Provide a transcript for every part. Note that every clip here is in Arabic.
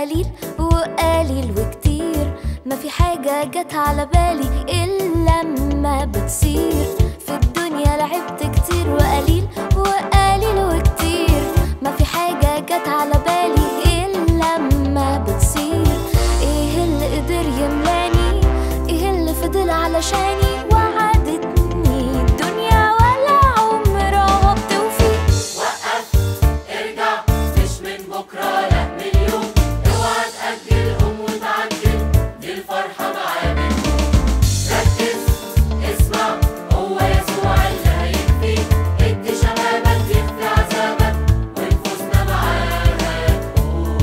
قليل وقليل وكتير، ما في حاجة جت على بالي إلا لما بتصير. في الدنيا لعبت كتير وقليل وقليل وكتير، ما في حاجة جت على بالي إلا لما بتصير. إيه اللي قدر يملاني؟ إيه اللي فضل علشاني؟ وعدتني الدنيا ولا عمرها بتوفي. وقف ارجع، مش من بكرة لا من اليوم، اوعى تأجل قوم وتعجل، دي الفرحة معاه بتكون. ركز اسمع، هو يسوع اللي هيكفيك، ادي شبابك يكفي عذابك، ونفوسنا معاه هتقوم.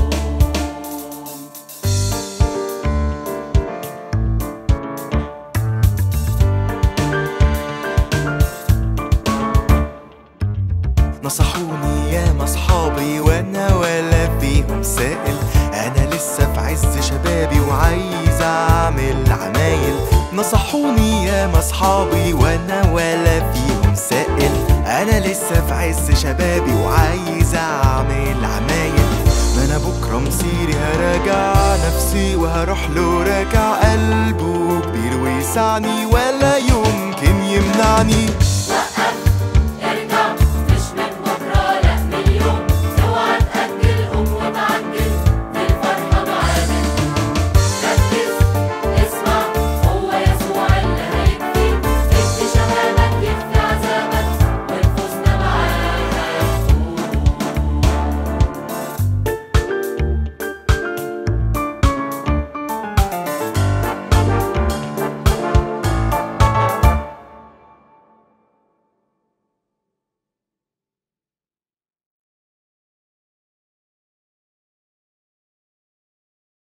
نصحوني ياما صحابي وانا ولا فيهم سائل، انا لسه في عز شبابي وعايز اعمل عمايل. نصحوني ياما صحابي وانا ولا فيهم سائل، انا لسه في عز شبابي وعايز اعمل عمايل. ما انا بكره مصيري هراجع نفسي وهروح له راجع، قلبه كبير ويسعني ولا يمكن يمنعني.